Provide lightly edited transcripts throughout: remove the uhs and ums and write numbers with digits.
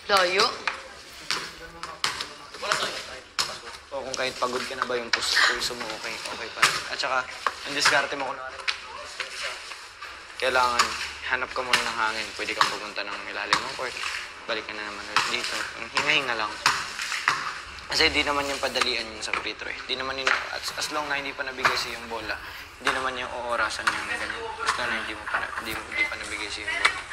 Layo. O kung kahit pagod ka na ba yung pulso mo, okay pa. At saka, ang diskarte mo kunwari. Kailangan, hanap ka muna ng hangin. Pwede kang pumunta ng ilalim ng court. Balik ka na naman ulit dito. Yung hinga-hinga lang. Kasi di naman yung padalian yung sa free throw eh. Di naman yung, as long na hindi pa nabigay siya yung bola, hindi naman yung oorasan yung ganyan. As long na hindi pa nabigay siya yung bola.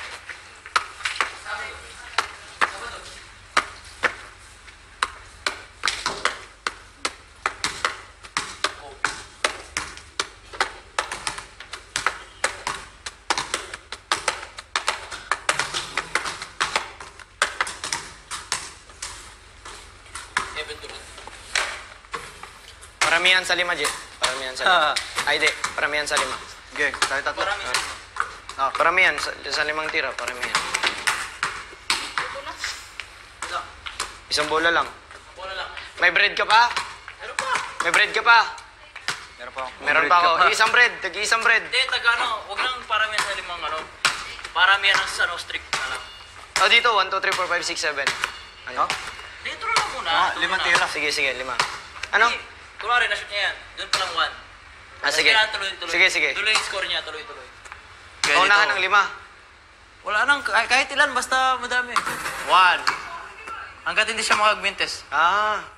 Paramihan sa 5, J. Paramihan sa 5. Ay, di. Paramihan sa 5. Okay, tayo tatlo. Paramihan sa 5 tira. Paramihan. Isang bola lang. May bread ka pa? Meron pa. May bread ka pa? Meron pa ako. Isang bread. Tag-isang bread. Hindi, huwag lang paramihan sa 5, Paramihan ng sa strict na lang. Oh, dito. 1, 2, 3, 4, 5, 6, 7. Ano? Dito lang muna. 5 tira. Sige, 5. Ano? Kunwari, na-shoot niya yan. Doon pa lang 1. Sige. Tuloy. Sige. Tuloy yung score niya, tuloy. Paunahan ng 5. Wala nang, kahit ilan, basta madami. 1. Hanggat hindi siya makagmintes. Ah.